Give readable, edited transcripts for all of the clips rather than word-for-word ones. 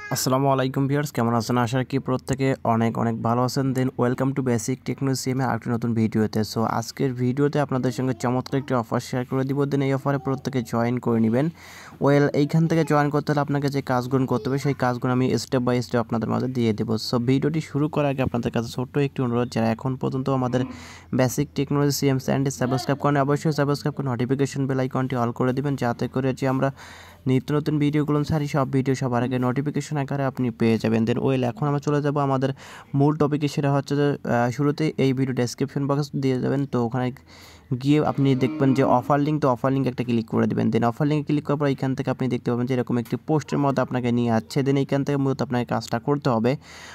আসসালামু আলাইকুম ভিউয়ার্স, কেমন আছেন? আশা রাখি প্রত্যেকে অনেক অনেক ভালো আছেন। Then welcome to basic technology CM এর আরেকটি নতুন ভিডিওতে। সো আজকের ভিডিওতে আপনাদের সঙ্গে চমৎকার একটি অফার শেয়ার করে দিব। দেন এই অফারে প্রত্যেকে জয়েন করে নেবেন। এইখান থেকে জয়েন করতে হলে আপনাকে যে কাজগুলো করতে হবে সেই কাজগুলো আমি স্টেপ বাই স্টেপ আপনাদের মাঝে দিয়ে দেবো। সো ভিডিওটি শুরু করার আগে আপনাদের কাছে ছোট্ট একটি অনুরোধ, যারা এখন পর্যন্ত আমাদের বেসিক টেকনোলজি সিএম চ্যানেলটি সাবস্ক্রাইব করেন, অবশ্যই সাবস্ক্রাইব করে নোটিফিকেশন বেল আইকনটি অল করে দিবেন, যাতে করে যে আমরা নিত্য নতুন ভিডিওগুলো ছাড়ি সব ভিডিও সবার আগে নোটিফিকেশন আকারে আপনি পেয়ে যাবেন। দেন এখন আমরা চলে যাব আমাদের মূল টপিকে। সেটা হচ্ছে যে শুরুতেই এই ভিডিও ডেসক্রিপশন বক্স দিয়ে যাবেন, তো ওখানে গিয়ে আপনি দেখবেন যে অফার লিঙ্ক, তো অফার লিঙ্ক একটা ক্লিক করে দেবেন। দেন অফার লিঙ্কে ক্লিক করার পর এখান থেকে আপনি দেখতে পাবেন যে এরকম একটি পোস্টের মধ্যে আপনাকে নিয়ে আসছে। দেন এইখান থেকে মূলত আপনাকে কাজটা করতে হবে।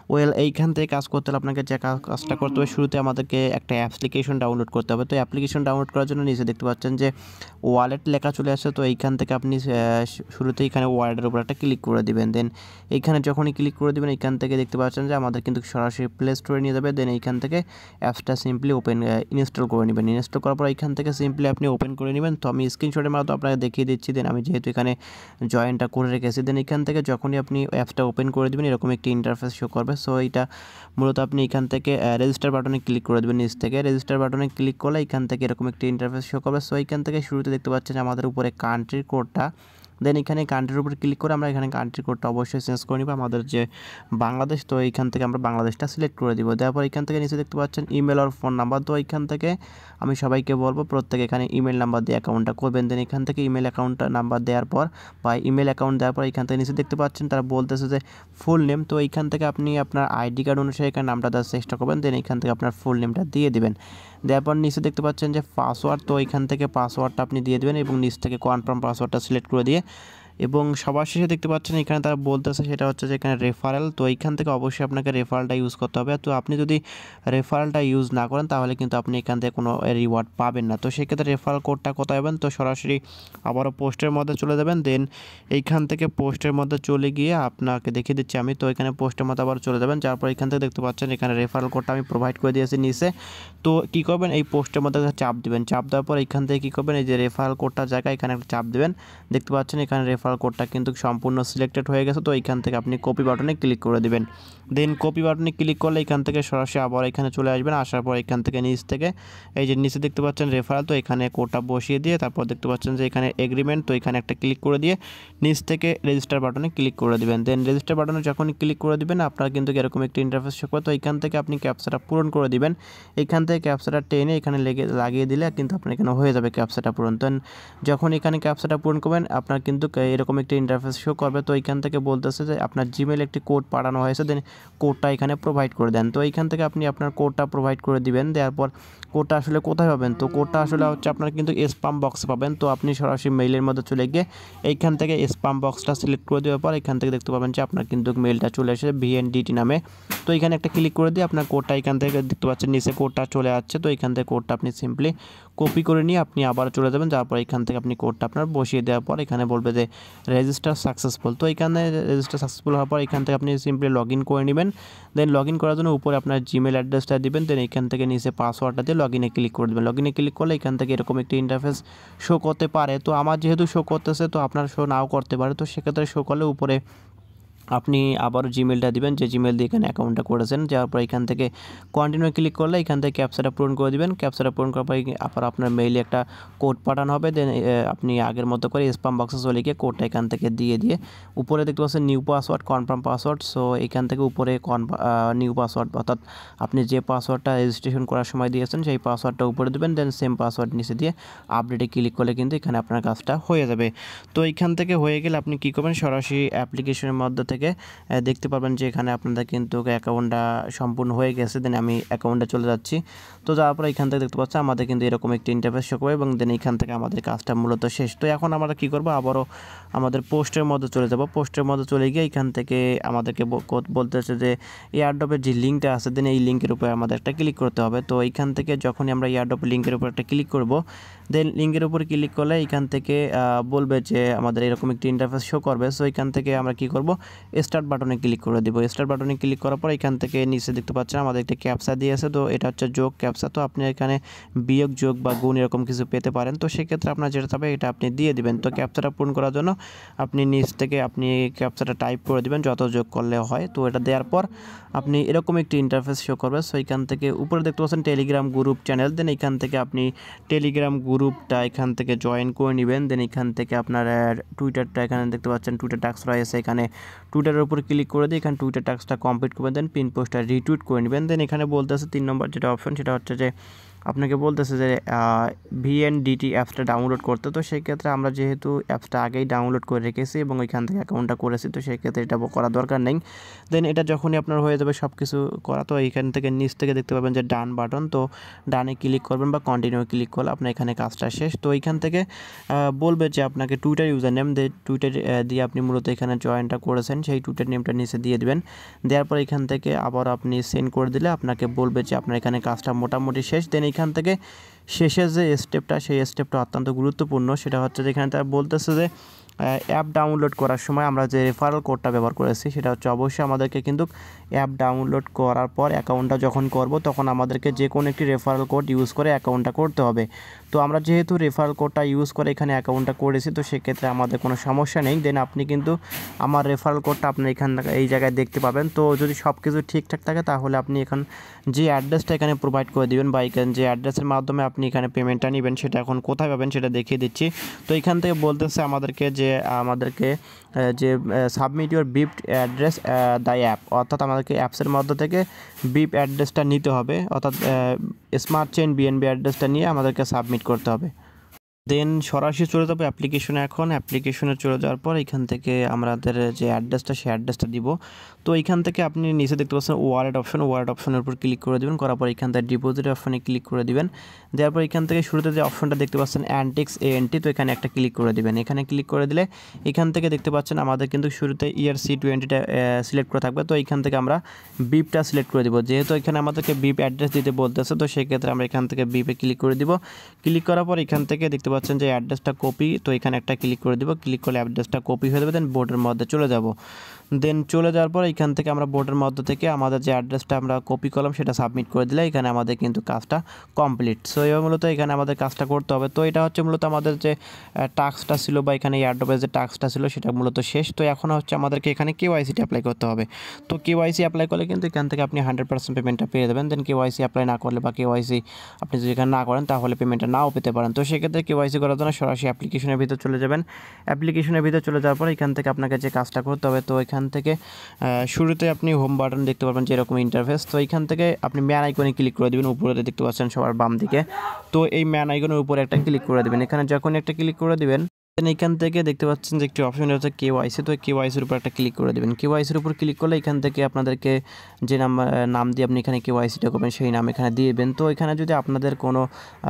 এইখান থেকে কাজ করতে হলে আপনাকে যে কাজটা করতে হবে, শুরুতে আমাদেরকে একটা অ্যাপ্লিকেশন ডাউনলোড করতে হবে। তো অ্যাপ্লিকেশন ডাউনলোড করার জন্য নিচে দেখতে পাচ্ছেন যে ওয়ালেট লেখা চলে আসছে। তো এইখান থেকে আপনি শুরুতে এখানে ওয়ালেটের উপর একটা ক্লিক করে দিবেন। দেন এইখানে যখনই ক্লিক করে দেবেন, এইখান থেকে দেখতে পাচ্ছেন যে আমাদের কিন্তু সরাসরি প্লে স্টোরে নিয়ে যাবে। দেন এইখান থেকে অ্যাপসটা সিম্পলি ইনস্টল করে নেবেন। ইনস্টল করার পর এইখান থেকে সিম্পলি আপনি ওপেন করে নেবেন। তো আমি স্ক্রিনশটের মাধ্যমে আপনাকে দেখিয়ে দিচ্ছি। দেন আমি যেহেতু এখানে জয়েনটা করে রেখেছি, দেন এখান থেকে যখনই আপনি অ্যাপসটা ওপেন করে দেবেন এরকম একটি ইন্টারফেস শো করবে। সো এইটা মূলত আপনি এখান থেকে রেজিস্টার বাটনে ক্লিক করে দেবেন। নিচ থেকে রেজিস্টার বাটনে ক্লিক করলে এখান থেকে এরকম একটি ইন্টারফেস শো করবে। সো এইখান থেকে শুরুতে দেখতে পাচ্ছেন আমাদের উপরে কান্ট্রির কোডটা। দেন এখানে কান্ট্রির উপর ক্লিক করে আমরা এখানে কান্ট্রি কোডটা অবশ্যই চেঞ্জ করে নিব, আমাদের যে বাংলাদেশ। তো এইখান থেকে আমরা বাংলাদেশটা সিলেক্ট করে দিব। তারপর এখান থেকে নিচে দেখতে পাচ্ছেন ইমেল আর ফোন নাম্বার। তো এইখান থেকে আমি সবাইকে বলবো প্রত্যেকে এখানে ইমেল নাম্বার দিয়ে অ্যাকাউন্টটা করবেন। দেন এখান থেকে ইমেল অ্যাকাউন্টটা নাম্বার দেওয়ার পর বা ইমেল অ্যাকাউন্ট দেওয়ার পর এখান থেকে নিচে দেখতে পাচ্ছেন তারা বলতেছে যে ফুল নেম। তো এইখান থেকে আপনি আপনার আইডি কার্ড অনুসারে এখানে নামটা দেওয়ার চেষ্টা করবেন। দেন এখান থেকে আপনার ফুল নেমটা দিয়ে দেবেন। দেওয়ার পর নিচে দেখতে পাচ্ছেন যে পাসওয়ার্ড, তো এখান থেকে পাসওয়ার্ডটা আপনি দিয়ে দেবেন এবং নিচ থেকে কনফার্ম পাসওয়ার্ডটা সিলেক্ট করে দিয়ে এবং সবার শেষে দেখতে পাচ্ছেন এখানে তারা বলতেছে সেটা হচ্ছে যে এখানে রেফারেল। তো এইখান থেকে অবশ্যই আপনাকে রেফারেলটা ইউজ করতে হবে। তো আপনি যদি রেফারেলটা ইউজ না করেন তাহলে কিন্তু আপনি এখান থেকে কোনো রিওয়ার্ড পাবেন না। তো সেক্ষেত্রে রেফারেল কোডটা কোথায় পাবেন? তো সরাসরি আবারও পোস্টের মধ্যে চলে যাবেন। দেন এইখান থেকে পোস্টের মধ্যে চলে গিয়ে আপনাকে দেখিয়ে দিচ্ছি আমি। তো এখানে পোস্টের মধ্যে আবার চলে যাবেন, যার পর এখান থেকে দেখতে পাচ্ছেন এখানে রেফারেল কোডটা আমি প্রোভাইড করে দিয়েছি নিচে। তো কী করবেন, এই পোস্টের মধ্যে চাপ দিবেন। চাপ দেওয়ার পর এখান থেকে কী করবেন, এই যে রেফারেল কোডটার জায়গায় এখানে একটা চাপ দেবেন। দেখতে পাচ্ছেন এখানে রেফারেল কোডটা কিন্তু সম্পূর্ণ সিলেক্টেড হয়ে গেছে। তো এইখান থেকে আপনি কপি বাটনে ক্লিক করে দিবেন। দেন কপি বাটনে ক্লিক করলে এখান থেকে সরাসরি আবার এখানে চলে আসবেন। আসার পর এখান থেকে নিচ থেকে এই যে নিচে দেখতে পাচ্ছেন রেফারেল, তো এখানে কোডটা বসিয়ে দিয়ে তারপর দেখতে পাচ্ছেন যে এখানে এগ্রিমেন্ট, তো এখানে একটা ক্লিক করে দিয়ে নিচ থেকে রেজিস্টার বাটনে ক্লিক করে দিবেন। দেন রেজিস্টার বাটনে যখনই ক্লিক করে দিবেন আপনার কিন্তু এরকম একটি ইন্টারফেস শো করবে। তো এখান থেকে আপনি ক্যাপচাটা পূরণ করে দিবেন। এখান থেকে ক্যাপচাটা টেনে এখানে লাগিয়ে দিলে কিন্তু আপনার এখানে হয়ে যাবে ক্যাপচাটা পূরণ। দেন যখন এখানে ক্যাপচাটা পূরণ করবেন আপনার কিন্তু এরকম একটি ইন্টারফেস শো করবে। তো এইখান থেকে বলতেছে যে আপনার জিমেল একটি কোড পাঠানো হয়েছে, দেন কোডটা এখানে প্রোভাইড করে দেন। তো এইখান থেকে আপনি আপনার কোডটা প্রোভাইড করে দিবেন। দেওয়ার পর কোডটা আসলে কোথায় পাবেন? তো কোডটা আসলে হচ্ছে আপনার কিন্তু স্পাম বক্সে পাবেন। তো আপনি সরাসরি মেইলের মধ্যে চলে গিয়ে এইখান থেকে স্পাম বক্সটা সিলেক্ট করে দেওয়ার পর এখান থেকে দেখতে পাবেন যে আপনার কিন্তু মেইলটা চলে এসেছে VNDT নামে। তো এখানে একটা ক্লিক করে দিয়ে আপনার কোডটা এখান থেকে দেখতে পাচ্ছেন নিচে কোডটা চলে আসছে। তো এখান থেকে কোডটা আপনি সিম্পলি কপি করে নিয়ে আপনি আবার চলে যাবেন, যার পর এখান থেকে আপনি কোডটা আপনার বসিয়ে দেওয়ার পর এখানে বলবে যে রেজিস্টার সাকসেসফুল। তো এখানে রেজিস্টার সাকসেসফুল হওয়ার পর এখান থেকে আপনি সিম্পলি লগ ইন করে নেবেন। দেন লগ ইন করার জন্য উপরে আপনার জিমেল অ্যাড্রেসটা দিবেন। দেন এখান থেকে নিচে পাসওয়ার্ডটা দিয়ে লগ ইনে ক্লিক করে দেবেন। লগ ইনে ক্লিক করলে এখান থেকে এরকম একটি ইন্টারফেস শো করতে পারে। তো আমার যেহেতু শো করতেছে, তো আপনার শো নাও করতে পারে। তো সেক্ষেত্রে শো করলে উপরে আপনি আবারও জিমেলটা দিবেন, যে জিমেল দিয়ে এখানে অ্যাকাউন্টটা করেছেন। যাওয়ার পর এখান থেকে কন্টিনিউ ক্লিক করলে এখান থেকে ক্যাপচাটা পূরণ করে দিবেন। ক্যাপচাটা পূরণ করার পর আবার আপনার মেইলে একটা কোড পাঠানো হবে। দেন আপনি আগের মতো করে স্পাম বক্সে চলে গিয়ে কোডটা এখান থেকে দিয়ে উপরে দেখতে পাচ্ছেন new password, confirm password. So এখান থেকে উপরে নিউ পাসওয়ার্ড, অর্থাৎ আপনি যে পাসওয়ার্ডটা রেজিস্ট্রেশন করার সময় দিয়েছেন সেই পাসওয়ার্ডটা উপরে দেবেন। দেন সেম পাসওয়ার্ড নিচে দিয়ে আপডেটে ক্লিক করলে কিন্তু এখানে আপনার কাজটা হয়ে যাবে। তো এখান থেকে হয়ে গেলে আপনি কী করবেন, সরাসরি অ্যাপ্লিকেশনের মধ্যে থেকে দেখতে পাবেন যে এখানে আপনাদের কিন্তু অ্যাকাউন্টটা সম্পূর্ণ হয়ে গেছে। দেন আমি অ্যাকাউন্টে চলে যাচ্ছি। তো তারপর এখান থেকে দেখতে পাচ্ছি আমাদের কিন্তু এরকম একটি ইন্টারফেস শো করবে এবং দেন এখান থেকে আমাদের কাজটা মূলত শেষ। তো এখন আমরা কী করবো, আবারও আমাদের পোস্টের মধ্যে চলে যাব। পোস্টের মধ্যে চলে গিয়ে এখান থেকে আমাদেরকে বলতেছে যে এয়ারড্রপের যে লিঙ্কটা আছে, দেন এই লিঙ্কের উপরে আমাদের একটা ক্লিক করতে হবে। তো এইখান থেকে যখনই আমরা এয়ারড্রপ লিঙ্কের উপর একটা ক্লিক করব, দেন লিঙ্কের উপরে ক্লিক করলে এখান থেকে বলবে যে আমাদের এরকম একটি ইন্টারফেস শো করবে। সো এখান থেকে আমরা কী করব, স্টার্ট বাটনে ক্লিক করে দিব। স্টার্ট বাটনে ক্লিক করার পর এখান থেকে নিচে দেখতে পাচ্ছেন আমাদের একটা ক্যাপচা দিয়েছে, তো এটা হচ্ছে যোগ ক্যাপচা। তো আপনি এখানে বিয়োগ, যোগ বা গুণ এরকম কিছু পেতে পারেন। তো সেক্ষেত্রে আপনার যেটা চাবে এটা আপনি দিয়ে দিবেন। তো ক্যাপচাটা পূরণ করার জন্য আপনি নিচ থেকে আপনি ক্যাপচাটা টাইপ করে দিবেন যত যোগ করলে হয়। তো এটা দেওয়ার পর আপনি এরকম একটি ইন্টারফেস শো করবে। সো এখান থেকে উপরে দেখতে পাচ্ছেন টেলিগ্রাম গ্রুপ চ্যানেল, দেন এখান থেকে আপনি টেলিগ্রাম গ্রুপটা এখান থেকে জয়েন করে নেবেন। দেন এখান থেকে আপনার টুইটারটা এখানে দেখতে পাচ্ছেন টুইটার টাস্ক রয়েছে, এখানে টুইটারের উপর ক্লিক করে দিয়ে এখানে টুইটার টাস্কটা কমপ্লিট করবেন। দেন পিন পোস্টটা রিটুইট করে নেবেন। দেন এখানে বলতেছে 3 নম্বর যেটা অপশন, সেটা হচ্ছে যে আপনাকে বলতেছে যে ভিএনডিটি অ্যাপসটা ডাউনলোড করতে। তো সেই ক্ষেত্রে আমরা যেহেতু অ্যাপসটা আগেই ডাউনলোড করে রেখেছি এবং ওইখান থেকে অ্যাকাউন্টটা করেছি, তো সেই ক্ষেত্রে এটা করা দরকার নেই। দেন এটা যখনই আপনার হয়ে যাবে সব কিছু করা, তো এইখান থেকে নিচ থেকে দেখতে পাবেন যে ডান বাটন, তো ডানে ক্লিক করবেন বা কন্টিনিউ ক্লিক করলে আপনার এখানে কাজটা শেষ। তো এইখান থেকে বলবে যে আপনাকে টুইটার ইউজার নেম টুইটার দিয়ে আপনি মূলত এখানে জয়েনটা করেছেন সেই টুইটার নেমটা নিচে দিয়ে দেবেন। দেওয়ার পর এখান থেকে আবার আপনি সেন্ড করে দিলে আপনাকে বলবে যে আপনার এখানে কাজটা মোটামুটি শেষ। দেন এখান থেকে শেষের যে স্টেপটা, সেই স্টেপটা অত্যন্ত গুরুত্বপূর্ণ। সেটা হচ্ছে যে এখানে তারা বলতেছে যে অ্যাপ ডাউনলোড করার সময় আমরা যে রেফারেল কোডটা ব্যবহার করেছি সেটা হচ্ছে অবশ্যই আমাদেরকে কিন্তু অ্যাপ ডাউনলোড করার পর অ্যাকাউন্টটা যখন করব তখন আমাদেরকে যে কোনো একটি রেফারেল কোড ইউজ করে অ্যাকাউন্টটা করতে হবে। তো আমরা যেহেতু রেফারেল কোডটা ইউজ করে এখানে অ্যাকাউন্টটা করেছি, তো সেক্ষেত্রে আমাদের কোনো সমস্যা নেই। দেন আপনি কিন্তু আমার রেফারেল কোডটা আপনি এখান এই জায়গায় দেখতে পাবেন। তো যদি সব কিছু ঠিকঠাক থাকে তাহলে আপনি এখন যে অ্যাড্রেসটা এখানে প্রোভাইড করে দিবেন বা এখানে যে অ্যাড্রেসের মাধ্যমে আপনি এখানে পেমেন্টটা নেবেন সেটা এখন কোথায় পাবেন সেটা দেখিয়ে দিচ্ছি। তো এখান থেকে বলতেছে আমাদেরকে যে submit your IP address the app, অর্থাৎ আমাদেরকে অ্যাপসের মধ্য থেকে বিপ অ্যাড্রেসটা নিতে হবে, অর্থাৎ স্মার্ট চেইন বিএনবি অ্যাড্রেসটা নিয়ে আমাদেরকে সাবমিট করতে হবে। দেন সরাসরি চলে যাবো অ্যাপ্লিকেশনে। এখন অ্যাপ্লিকেশনে চলে যাওয়ার পর এখান থেকে আমাদের যে অ্যাড্রেসটা সেই অ্যাড্রেসটা দিব। তো এইখান থেকে আপনি নিচে দেখতে পাচ্ছেন ওয়ালেট অপশনের উপর ক্লিক করে দেবেন। করার পর এখান থেকে ডিপোজিট অপশনে ক্লিক করে দিবেন। দেওয়ার পর এখান থেকে শুরুতে যে অপশনটা দেখতে পাচ্ছেন অ্যান্টিক্স এএনটি, তো এখানে একটা ক্লিক করে দিবেন। এখানে ক্লিক করে দিলে এখান থেকে দেখতে পাচ্ছেন আমাদের কিন্তু শুরুতে ERC20টা সিলেক্ট করে থাকবে। তো এইখান থেকে আমরা বিপটা সিলেক্ট করে দিব। যেহেতু এখানে আমাদেরকে বিপ অ্যাড্রেস দিতে বলতেছে, তো সেক্ষেত্রে আমরা এখান থেকে বিপে ক্লিক করে দিব। ক্লিক করার পর এখান থেকে দেখতে পাচ্ছেন যে অ্যাড্রেসটা কপি, তো এখানে একটা ক্লিক করে দিব। ক্লিক করলে অ্যাড্রেসটা কপি হয়ে যাবে। দেন বোর্ডের মধ্যে চলে যাব। দেন চলে যাওয়ার পর এখান থেকে আমরা বোর্ডের মধ্য থেকে আমাদের যে অ্যাড্রেসটা আমরা কপি করলাম সেটা সাবমিট করে দিলে এখানে আমাদের কিন্তু কাজটা কমপ্লিট। সো এবার মূলত এখানে আমাদের কাজটা করতে হবে। তো এটা হচ্ছে মূলত আমাদের যে টাস্কটা ছিল বা এখানে এয়ারড্রপের যে টাস্কটা ছিল সেটা মূলত শেষ। তো এখন হচ্ছে আমাদেরকে এখানে কেওয়াইসিটা অ্যাপ্লাই করতে হবে। তো কেওয়াইসি অ্যাপ্লাই করলে কিন্তু এখান থেকে আপনি 100% পেমেন্টটা পেয়ে যাবেন। দেন কেওয়াইসি অ্যাপ্লাই না করলে বা কেওয়াইসি আপনি যদি এখানে না করেন তাহলে পেমেন্টটা নাও পেতে পারেন। তো সেক্ষেত্রে কেওয়াইসি করার জন্য সরাসরি অ্যাপ্লিকেশনের ভিতরে চলে যাবেন। অ্যাপ্লিকেশনের ভিতরে চলে যাওয়ার পর এখান থেকে আপনাকে যে কাজটা করতে হবে, তো এখান থেকে শুরুতে আপনি হোম বাটন দেখতে পাবেন যে এরকম ইন্টারফেস। তো এখান থেকে আপনি ম্যান আইকনে ক্লিক করে দেবেন, উপরে দেখতে পাচ্ছেন সবার বাম দিকে। তো এই ম্যান আইকনের উপরে একটা ক্লিক করে দেবেন। এখানে যখন একটা ক্লিক করে দিবেন এখান থেকে দেখতে পাচ্ছেন যে একটি অপশন হচ্ছে কেওয়াইসি, তো কেওয়াইসির উপর একটা ক্লিক করে দেবেন। কেওয়াইসির উপর ক্লিক করলে এখান থেকে আপনাদেরকে যে নাম দিয়ে আপনি এখানে কেওয়াইসিটা করবেন সেই নাম এখানে দিয়ে দেবেন। তো এখানে যদি আপনাদের কোনো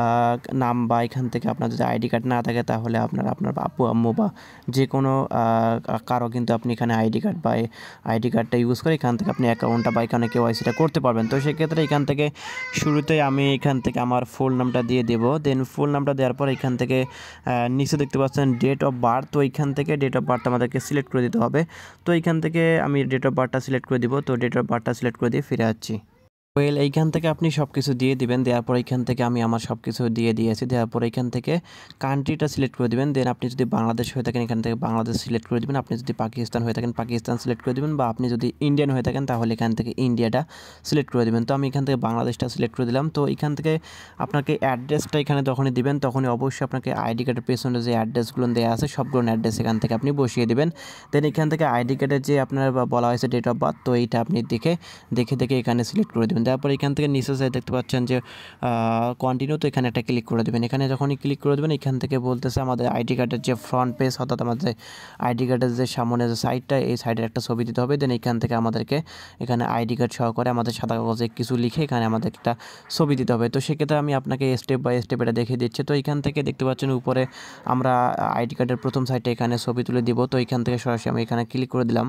নাম বা এখান থেকে আপনার যদি আইডি কার্ড না থাকে তাহলে আপনার আপু আম্মু বা যে কোনো কারো কিন্তু আপনি এখানে আইডি কার্ডটা ইউজ করে এখান থেকে আপনি অ্যাকাউন্টটা বা এখানে কেওয়াইসিটা করতে পারবেন। তো সেক্ষেত্রে এখান থেকে শুরুতে আমি এখান থেকে আমার ফুল নামটা দিয়ে দেবো। দেন ফুল নামটা দেওয়ার পর এখান থেকে নিচে দেখতে পাচ্ছেন ডেট অফ বার্থ, তো এইখান থেকে ডেট অফ বার্থ আমাদেরকে সিলেক্ট করে দিতে হবে। তো এইখান থেকে আমি ডেট অফ বার্থটা সিলেক্ট করে দিব। তো ডেট অফ বার্থটা সিলেক্ট করে দিয়ে ফিরে আসছি। এইখান থেকে আপনি সব কিছু দিয়ে দিবেন। দেওয়ার পর এইখান থেকে আমি আমার সব কিছু দিয়ে দিয়েছি। দেওয়ার পর এইখান থেকে কান্ট্রিটা সিলেক্ট করে দিবেন। দেন আপনি যদি বাংলাদেশ হয়ে থাকেন এখান থেকে বাংলাদেশ সিলেক্ট করে দিবেন। আপনি যদি পাকিস্তান হয়ে থাকেন পাকিস্তান সিলেক্ট করে দিবেন, বা আপনি যদি ইন্ডিয়ান হয়ে থাকেন তাহলে এখান থেকে ইন্ডিয়াটা সিলেক্ট করে দিবেন। তো আমি এখান থেকে বাংলাদেশটা সিলেক্ট করে দিলাম। তো এখান থেকে আপনাকে অ্যাড্রেসটা এখানে যখনই দিবেন তখনই অবশ্যই আপনাকে আইডি কার্ডের পেছনে যে অ্যাড্রেসগুলো দেওয়া আছে সবগুলো অ্যাড্রেস এখান থেকে আপনি বসিয়ে দিবেন। দেন এখান থেকে আইডি কার্ডের যে আপনার বলা হয়েছে ডেট অফ বার্থ, তো এইটা আপনি দেখে এখানে সিলেক্ট করে দেবেন। তারপর এখান থেকে নিচে দেখতে পাচ্ছেন যে কন্টিনিউ, তো এখানে একটা ক্লিক করে দেবেন। এখানে যখনই ক্লিক করে দেবেন এখান থেকে বলতেছে আমাদের আইডি কার্ডের যে ফ্রন্ট পেজ, অর্থাৎ আমাদের আইডি কার্ডের যে সামনে যে সাইডটা এই সাইডের একটা ছবি দিতে হবে। দেন এখান থেকে আমাদেরকে এখানে আইডি কার্ড সহকারে আমাদের সাদা কাগজে কিছু লিখে এখানে আমাদের একটা ছবি দিতে হবে। তো সেক্ষেত্রে আমি আপনাকে স্টেপ বাই স্টেপ এটা দেখিয়ে দিচ্ছি। তো এখান থেকে দেখতে পাচ্ছেন উপরে আমরা আইডি কার্ডের প্রথম সাইডটা এখানে ছবি তুলে দিব। তো এখান থেকে সরাসরি আমি এখানে ক্লিক করে দিলাম।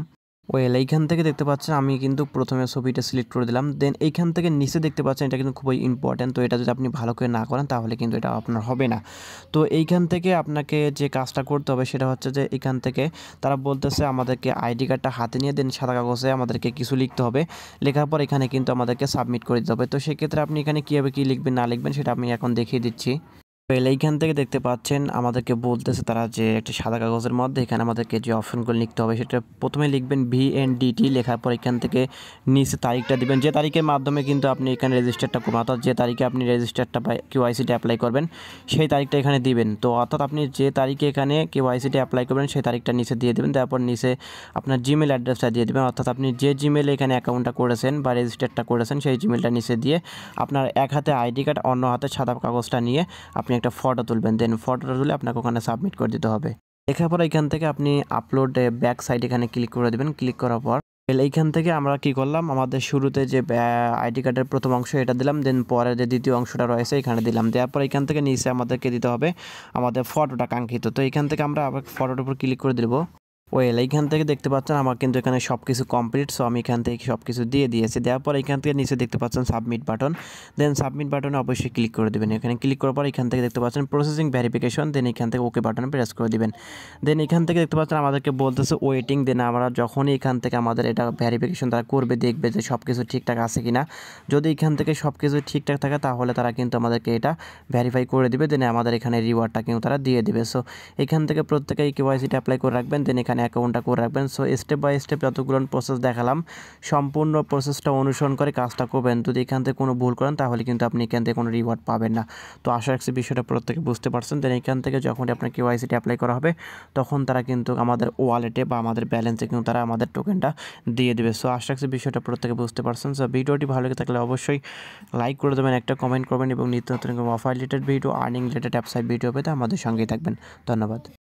ওয়েল এইখান থেকে দেখতে পাচ্ছেন আমি কিন্তু প্রথমে ছবিটা সিলেক্ট করে দিলাম, দেন এইখান থেকে নিচে দেখতে পাচ্ছেন এটা কিন্তু খুবই ইম্পর্ট্যান্ট। তো এটা যদি আপনি ভালো করে না করেন তাহলে কিন্তু এটা আপনার হবে না। তো এইখান থেকে আপনাকে যে কাজটা করতে হবে সেটা হচ্ছে যে এখান থেকে তারা বলতেছে আমাদেরকে আইডি কার্ডটা হাতে নিয়ে দেন সাদা কাগজে আমাদেরকে কিছু লিখতে হবে, লেখার পর এখানে কিন্তু আমাদেরকে সাবমিট করে দিতে হবে। তো সেক্ষেত্রে আপনি এখানে কীভাবে কী লিখবেন না লিখবেন সেটা আমি এখন দেখিয়ে দিচ্ছি। এইখান থেকে দেখতে পাচ্ছেন আমাদেরকে বলতেছে তারা যে একটা সাদা কাগজের মধ্যে এখানে আমাদেরকে যে অপশনগুলো লিখতে হবে সেটা প্রথমে লিখবেন VNDT, লেখার পর এখান থেকে নিচে তারিখটা দিবেন, যে তারিখের মাধ্যমে কিন্তু আপনি এখানে রেজিস্টারটা করবেন, অর্থাৎ যে তারিখে আপনি রেজিস্টারটা বা KYC-টা অ্যাপ্লাই করবেন সেই তারিখটা এখানে দিবেন। তো অর্থাৎ আপনি যে তারিখে এখানে KYC-টা অ্যাপ্লাই করবেন সেই তারিখটা নিচে দিয়ে দেবেন, তারপর নিচে আপনার জিমেল অ্যাড্রেসটা দিয়ে দেবেন, অর্থাৎ আপনি যে জিমেলে এখানে অ্যাকাউন্টটা করেছেন বা রেজিস্টারটা করেছেন সেই জিমেলটা নিচে দিয়ে আপনার এক হাতে আইডি কার্ড অন্য হাতে সাদা কাগজটা নিয়ে আপনি একটা ফটো তুলবেন, দেন ফটোটা তুলে আপনাকে ওখানে সাবমিট করে দিতে হবে। লেখার পর এখান থেকে আপনি আপলোড ব্যাক সাইড এখানে ক্লিক করে দেবেন। ক্লিক করার পর এইখান থেকে আমরা কি করলাম, আমাদের শুরুতে যে আইডি কার্ডের প্রথম অংশ এটা দিলাম, দেন পরে যে দ্বিতীয় অংশটা রয়েছে এখানে দিলাম, দেওয়ার পর এখান থেকে নিচে আমাদেরকে দিতে হবে আমাদের ফটোটা কাঙ্ক্ষিত। তো এখান থেকে আমরা আবার ফটোটার উপর ক্লিক করে দেবো। এইখান থেকে দেখতে পাচ্ছেন আমার কিন্তু এখানে সব কিছু কমপ্লিট। সো আমি এখান থেকে সব কিছু দিয়ে দিয়েছি, দেওয়ার পর এখান থেকে নিচে দেখতে পাচ্ছেন সাবমিট বাটন, দেন সাবমিট বাটনে অবশ্যই ক্লিক করে দেবেন। এখানে ক্লিক করার পর এখান থেকে দেখতে পাচ্ছেন প্রসেসিং ভেরিফিকেশন, দেন এখান থেকে ওকে বাটনে প্রেস করে দিবেন। দেন এখান থেকে দেখতে পাচ্ছেন আমাদেরকে বলতেছে ওয়েটিং, দেন আমরা যখনই এখান থেকে আমাদের এটা ভেরিফিকেশন তারা করবে, দেখবে যে সব কিছু ঠিকঠাক আছে কিনা। যদি এখান থেকে সব কিছু ঠিকঠাক থাকে তাহলে তারা কিন্তু আমাদেরকে এটা ভেরিফাই করে দিবে, দেন আমাদের এখানে রিওয়ার্ডটা কিন্তু তারা দিয়ে দিবে। সো এখান থেকে প্রত্যেকেই KYC-টা অ্যাপ্লাই করে রাখবেন, দেন এখানে অ্যাকাউন্টটা করে রাখবেন। সো স্টেপ বাই স্টেপ যতগুলো প্রসেস দেখালাম সম্পূর্ণ প্রসেসটা অনুসরণ করে কাজটা করবেন। যদি এখান থেকে কোনো ভুল করেন তাহলে কিন্তু আপনি এখান থেকে কোনো রিওয়ার্ড পাবেন না। তো আশা রাখছি বিষয়টা প্রত্যেকে বুঝতে পারছেন। দেন এখান থেকে যখনই আপনার KYC-টা অ্যাপ্লাই করা হবে তখন তারা কিন্তু আমাদের ওয়ালেটে বা আমাদের ব্যালেন্সে কিন্তু তারা আমাদের টোকেনটা দিয়ে দেবে। সো আশা রাখছি বিষয়টা প্রত্যেকে বুঝতে পারছেন। সো ভিডিওটি ভালো লেগে থাকলে অবশ্যই লাইক করে দেবেন, একটা কমেন্ট করবেন এবং নিত্য নতুন offer related video, earning related app site video পেতে আমাদের সঙ্গেই থাকবেন। ধন্যবাদ।